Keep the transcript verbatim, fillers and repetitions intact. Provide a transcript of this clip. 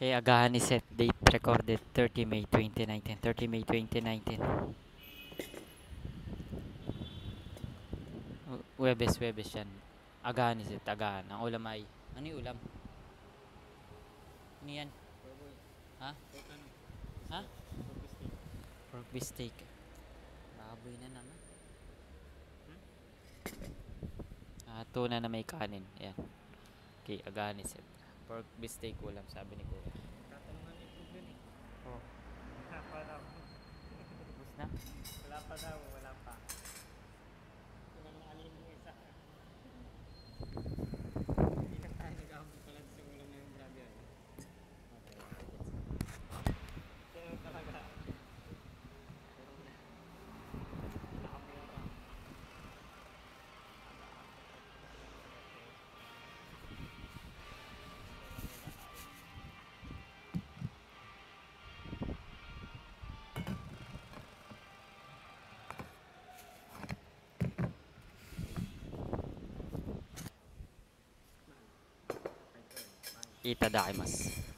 Kay agahan ni set date recorded thirty May twenty nineteen. thirty May twenty nineteen. Webes, Webes yan. Agahan ni set, agahan. Ang ulam ay, ano yung ulam? Ano yan? Ha? Ha? Pork Bisteak. Baboy na naman. Hmm? Ah, tuna na may kanin. Yan. Okay, agahan ni set. Pork Bisteak ulam, sabi ni Kuya. Tatanungan ni Kuya eh. Oh. Wala pa daw. Tapos na? Wala pa daw, wala pa. Wala nang alin yung isa. Hindi na tayo nag-aabot pala sa ulam na yung vlogger. Kaya talaga. Itadakimasu.